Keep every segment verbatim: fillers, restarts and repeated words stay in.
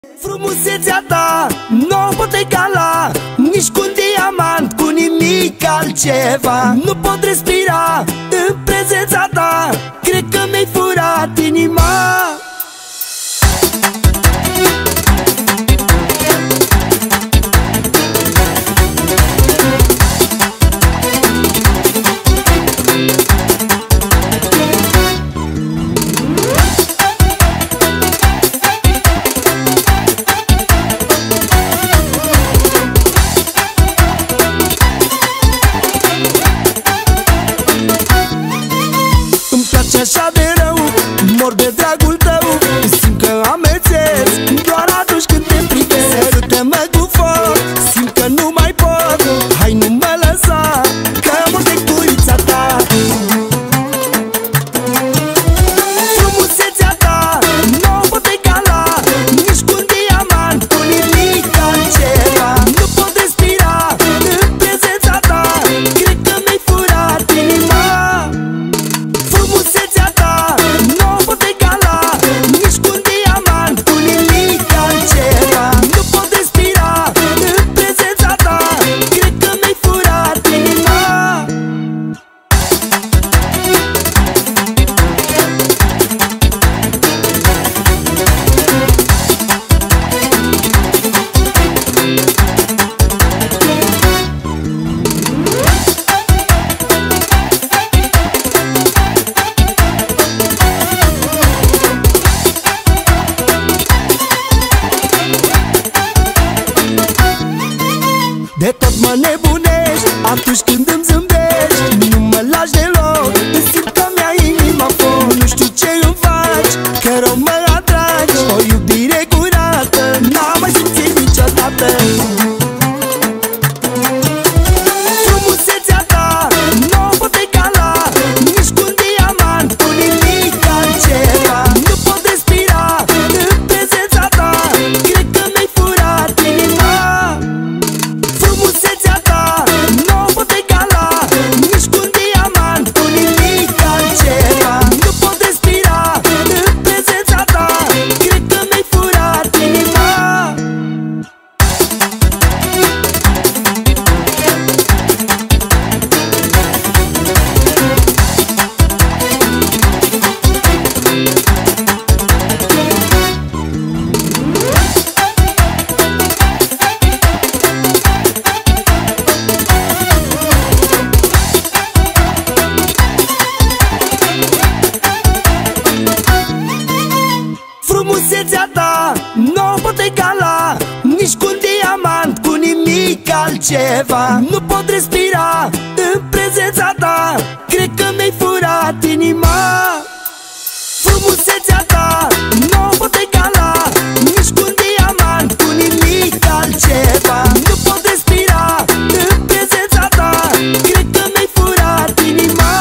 Frumusețea ta n-o pot egala, nici cu un diamant, cu nimic altceva. Nu pot respira în prezența ta, cred că mi-ai furat inima. Așa de rău, mor de dragul tău, simt că amețesc doar atunci când te privesc. Sărută-mă cu foc, simt că nu mai pot, hai nu mă lăsa, că mor de curița ta. Frumusețea ta n-o pot egala, nici cu un diamant, cu nimic altceva. Nu pot respira în prezența ta, cred că mi-ai furat inima. Frumusețea ta n-o pot egala, nici cu un diamant, cu nimic altceva. Nu pot respira în prezența ta, cred că mi-ai furat inima. De tot mă nebunești atunci când îmi zâmbești, nu mă lași deloc, simt că mi-ai inima foc. Nu știu ce îmi faci, că rău mă atragi, o iubire curată n-am mai simțit niciodată. Frumusețea ta n-o pot egala, nici cu un diamant, cu nimic altceva. Nu pot respira în prezența ta, cred că mi-ai furat inima. Frumusețea ta n-o pot egala, nici cu un diamant, cu nimic altceva. Nu pot respira în prezența ta, cred că mi-ai furat inima. Frumusețea ta n-o pot egala, nici cu un diamant, cu nimic altceva. Nu pot respira în prezența ta, cred că mi-ai furat inima. Frumusețea ta n-o pot egala, nici cu un diamant, cu nimic altceva. Nu pot respira în prezența ta, cred că mi-ai furat inima.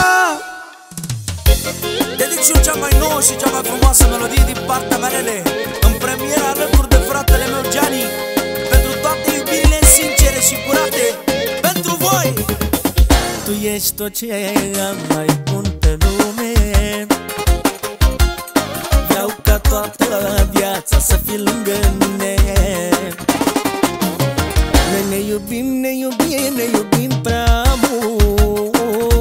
Dediciu cea mai nouă și cea mai frumoasă melodie din partea mea, Lele, în premieră alături de fratele meu Gianni, pentru toate iubirile sincere și curate, pentru voi. Tu ești tot ce am mai bun pe lume, vreau ca toată viața să fii lângă mine. Noi ne iubim, ne iubim, ne iubim prea mult.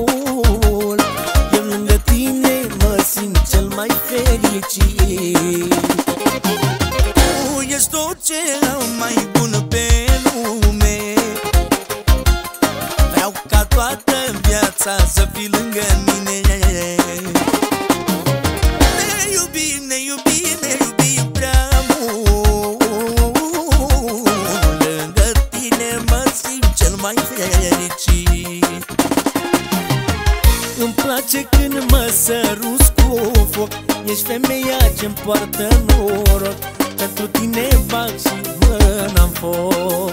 Eu lângă tine mă simt cel mai fericit. Tu ești tot ce am mai bun pe lume, Vreau ca toată viața să fii lângă mine. ne iubim, ne iubim, ne iubim prea mult. Lângă tine mă simt cel mai fericit. Îmi place când mă săruți cu foc, ești femeia ce-mi poartă noroc. Pentru tine bag și mâna în foc.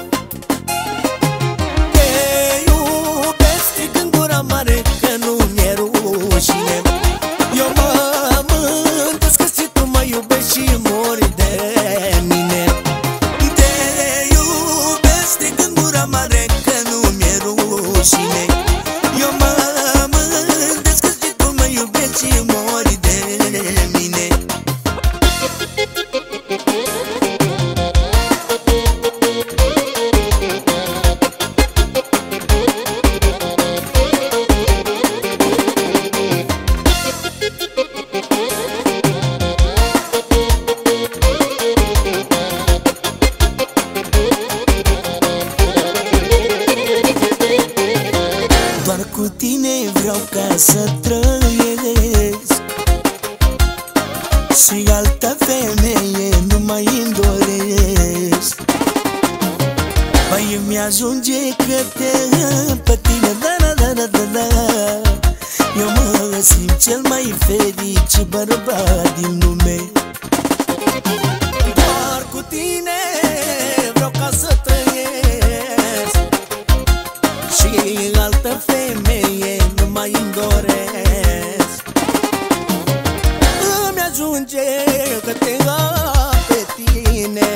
Te iubesc strigând gura mare, că nu mi-e rușine. Eu mă mândresc că și tu mă iubești și mori de mine. Te iubesc strigând gura mare, că nu mi-e rușine. Eu mă mândresc că și tu mă iubești și mori de mine. să trăiesc și altă femeie nu mai îmi doresc. Păi îmi ajunge că te pe tine, da, da, da, da, da, da. Eu mă simt cel mai fericit bărbat din lume. Doar cu tine vreau ca să trăiesc și altă femeie nu mai îmi doresc. Îmi ajunge că te am pe tine,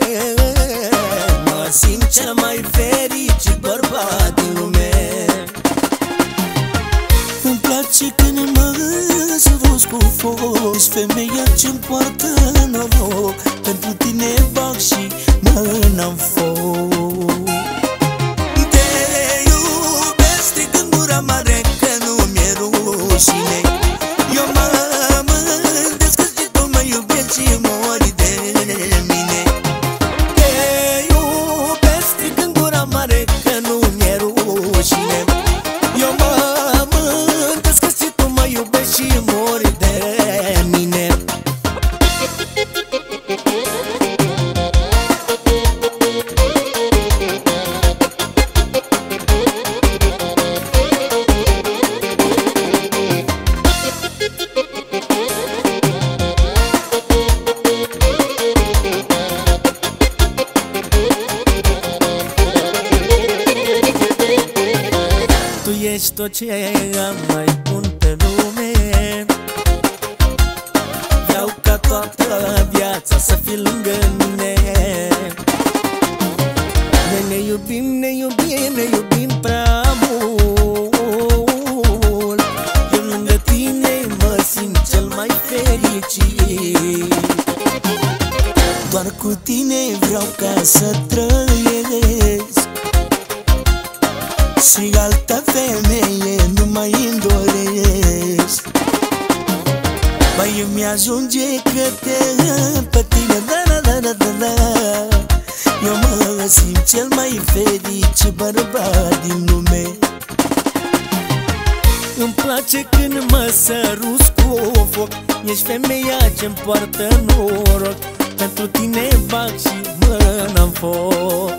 mă simt cel mai fericit bărbat din lume. Îmi place când mă sărut cu foc, ești femeia ce-mi poartă noroc. Pentru tine bag și mâna în foc. Te iubesc strigând gura mare că nu mi-e rușine. Eu mă mândresc că și tu mă iubești și mori de mine. Te iubesc strigând gura mare că nu mi-e rușine. Eu mă mândresc că și tu mă iubești și mori de mine. Tu ești tot ce am mai bun pe lume. Vreau ca toată viața să fii lângă mine. Noi ne iubim, ne iubim, ne iubim prea mult. Eu lângă tine mă simt cel mai fericit. Doar cu tine vreau ca să trăiesc și altă femeie nu mai îmi doresc. Băi, îmi ajunge că te am pe tine, da, da, da, da, da, da. Eu mă simt cel mai fericit bărbat din lume. Îmi place când mă săruți cu foc, ești femeia ce-mi poartă noroc. Pentru tine bag și mâna în foc.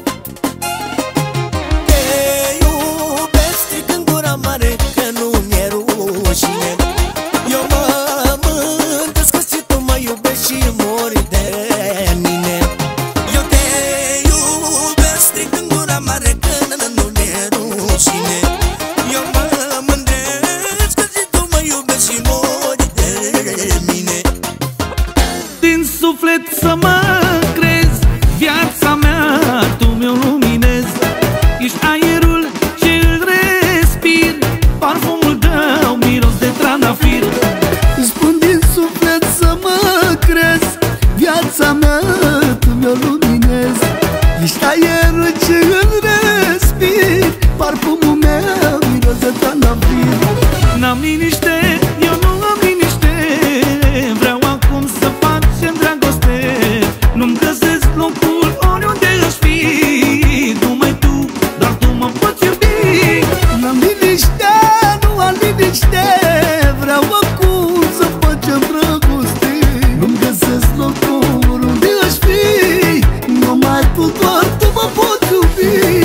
Mare că nu mi-e rușine. Eu mă mândresc că și tu mă iubești și mori de mine. Eu te iubesc strigând gura mare că nu mi-e rușine. Eu mă mândresc că și tu mă iubești și mori de mine. Din suflet să mă crezi, viața mea tu mi-o luminezi. Ești aerul ce îl respir, parfumul tău miros de trandafir. Îți spun din suflet să mă crezi, viața mea tu mi-o luminezi. Ești aerul ce îl respir, parfumul meu miros de trandafir. N-am liniște, eu nu am liniște, vreau acum să facem dragoste. Nu-mi găsesc locul oriunde aș fi, numai tu, doar tu mă poți iubi. N-am liniște, nu am liniște, vreau acum să facem dragoste. Nu-mi găsesc locul oriunde aș fi, numai tu, doar tu mă poți iubi.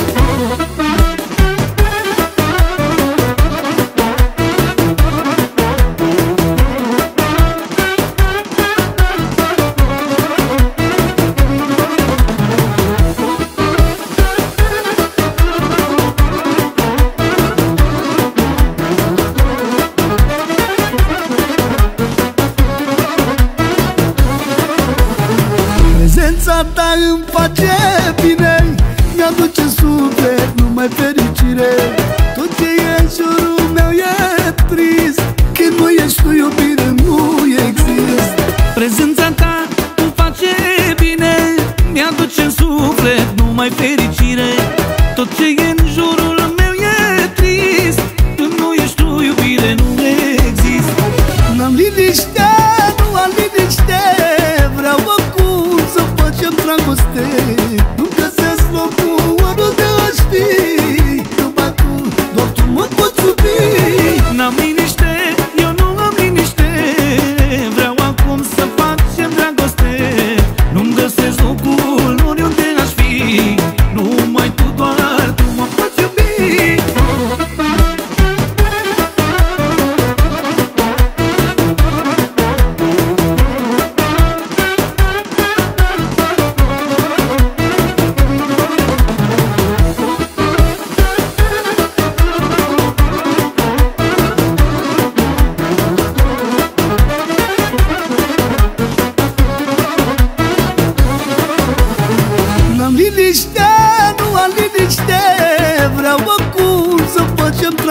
Prezența ta îmi face bine, mi-aduce suflet numai fericire. Tot ce e în jurul meu e trist, când nu ești tu iubire nu există. Prezența ta îmi face bine, mi-aduce în suflet numai fericire. Tot ce e în jurul meu e trist, când nu ești tu iubire nu există. N-am liniște, nu am liniște, vreau acum să facem dragoste. Nu găsesc locul oriunde aș fi, numai tu, doar tu mă poți iubi. N-am liniște,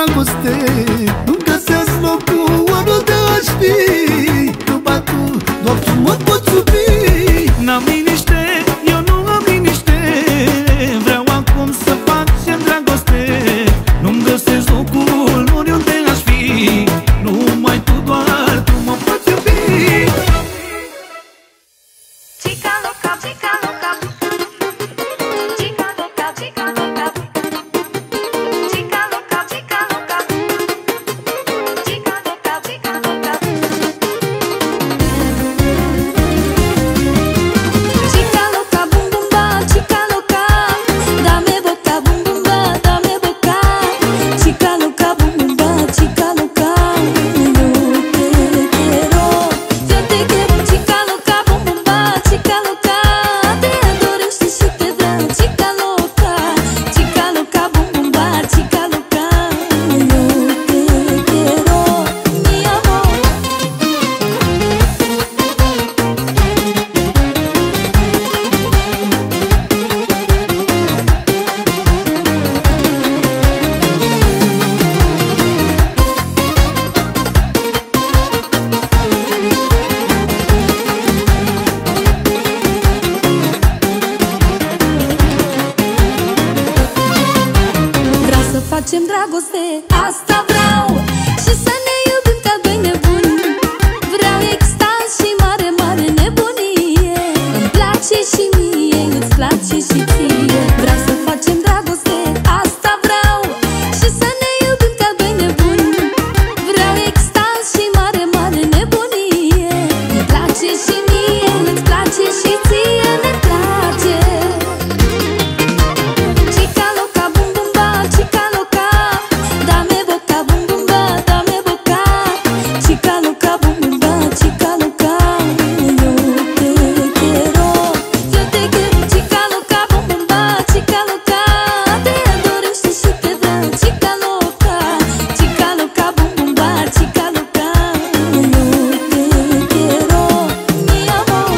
dragoste nu-mi găsesc locul oriunde aș fi. Numai tu, doar tu mă poți iubi. N-am liniște, eu nu am liniște. Vreau acum să facem dragoste. Nu-mi găsesc locul oriunde aș fi. Numai tu, doar tu mă poți iubi. Chica loca, chica loca, chica loca, chica loca, chica loca, chica loca, chica loca, chica loca. Chica loca, bum bum ba, chica loca, dame boca, bum bum ba, dame boca. Chica loca, bum bum ba, chica loca, yo te quiero, yo te quiero. Chica loca, bum bum ba, chica loca, te adorește și te vreau. Chica loca, chica loca, bum bum ba, chica loca, yo te quiero, mi amor. Vreau să facem dragoste, asta vreau. Și să ne iubim ca doi nebuni. Vreau extaz și mare, mare nebunie. Îmi place și mie, îți place și ție. Vreau să facem dragoste, asta vreau. Și să ne iubim ca doi nebuni. Vreau extaz și mare, mare nebunie. Îmi place și mie, îți place și ție, ne place. Chica loca, bum bum ba, chica loca, dame boca, bum bum ba, dame boca. Chica loca, bum bum ba, chica loca, yo te quiero, yo te quiero. Chica loca, bum bum ba, chica loca, te adorește și te vreau. Chica loca, chica loca, bum bum ba, chica loca, yo te quiero, mi amor.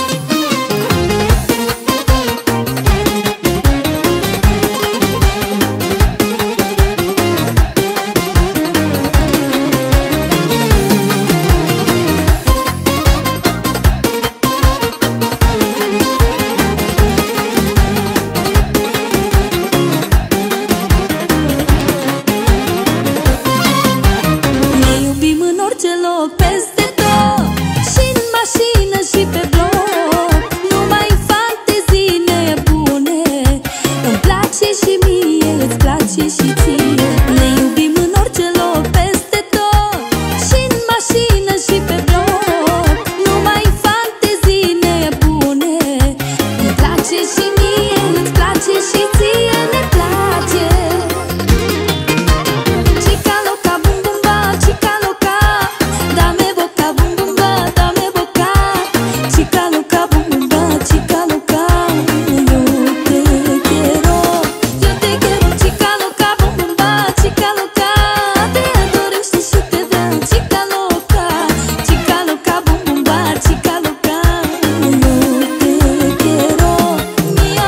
Ne iubim în orice loc, peste tot. Și în mașină și pe bloc. Numai fantezii nebune. Îmi place și mie, îți place și ție. Ne iubim în orice loc, peste tot. Și în mașină și pe bloc. Numai fantezii nebune. Îmi place și mie, îți place și ție, ne place. Chica loca, bum bum ba, chica loca, dame boca, bum bum ba, dame boca. Chica loca, bum bum ba, chica loca, yo te quiero, yo te quiero. Chica loca, bum bum ba, chica loca, te adorește și te vreau. Chica loca, chica loca, bum bum ba, chica loca, yo te quiero, mi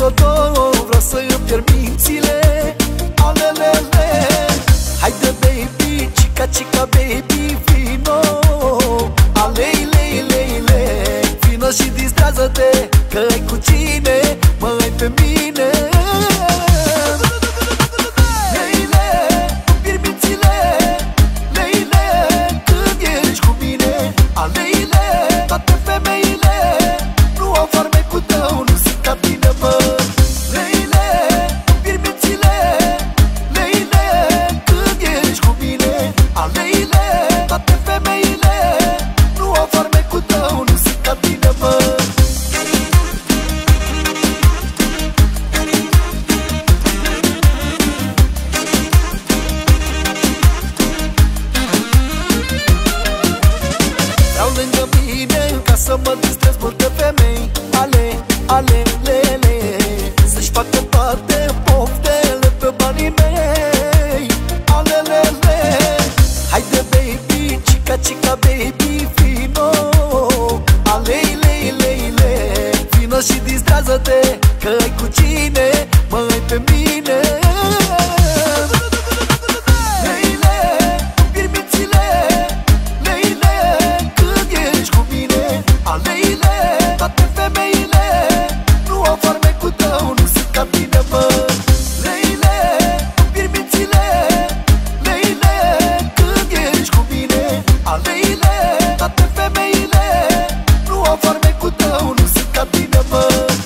să o dor, vreau să îmi pierd mințile. Alelele, haide baby, cica, cica baby, vino. Alei, lei, lei, lei, vino și distrează-te, că ai cu cine, mă ai pe mine. Leile, îmi pierd mințile. Leile, când ești cu mine. Aleile, toate femeile nu au farmecul tău, nu sunt ca tine, mă. Leile, îmi pierd mințile. Leile, când ești cu mine. Aleile, toate femeile nu au farmecul tău, nu sunt ca tine, mă. Vreau lângă mine ca să mă distrez multe femei. Ale, ale, lele, să-și facă toate poftele pe banii mei. Ale, lele, haide baby, cica, cica baby, vino. Alei, lei, lei, lei, vino și distrează-te, că ai cu cine, mă ai pe mine. Leile, îmi pierd mințile. Leile, când ești cu mine. Aleile, toate femeile nu au farmecul tău, nu sunt ca tine, mă. Leile, îmi pierd mințile. Leile, când ești cu mine. Aleile, toate femeile nu au farmecul tău, nu sunt ca tine, mă.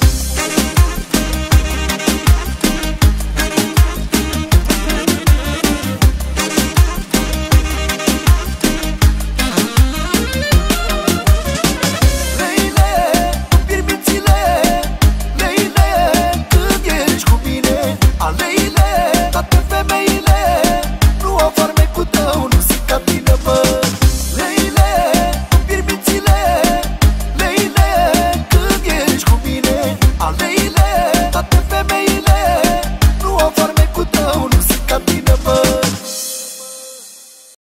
Leile, îmi pierd mințile. Leile, când ești cu mine. Aleile, toate femeile nu au farmecul tău, nu sunt ca tine, mă. Leile, îmi pierd mințile. Leile, când ești cu mine. Aleile, toate femeile nu au farmecul tău, nu